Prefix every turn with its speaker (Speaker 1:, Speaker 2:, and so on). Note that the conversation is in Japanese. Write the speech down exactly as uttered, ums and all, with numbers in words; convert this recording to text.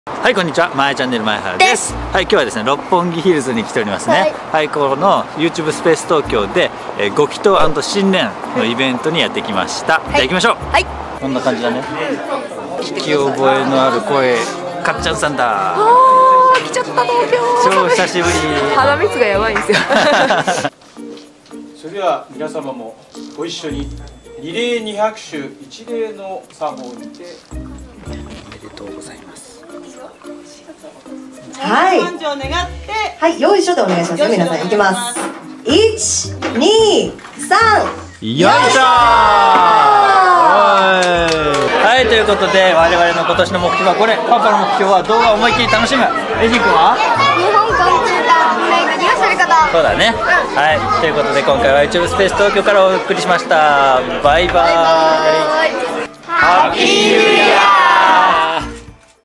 Speaker 1: はい、こんにちは、まえチャンネルまえはるです。はい、今日はですね、六本木ヒルズに来ておりますね。はい、この YouTube スペース東京で、えー、ご祈祷&新年のイベントにやってきました。はい、じゃあ行きましょう。はい。こんな感じだね。聞き覚えのある声、かっちゃんさんだ。
Speaker 2: あー、来ちゃった東京。
Speaker 1: 超久しぶり。
Speaker 2: 鼻水がやばいんですよ。
Speaker 3: それでは皆様もご一緒に二礼二拍手一礼の作法にて。
Speaker 1: おめでとうございます。
Speaker 4: はい。
Speaker 5: 繁盛を願って。
Speaker 4: はい、よいしょでお願いします。皆さん、いきます。一、二、三。
Speaker 1: よいしょー。はい、ということで、我々の今年の目標はこれ。パパの目標は動画を思いっきり楽しむ。エジ君は？
Speaker 6: 日本コンピューター運営が利用すること。
Speaker 1: そうだね。はい、ということで、今回は YouTube スペース東京からお送りしました。バイバーイ。ハッピーニューイヤー。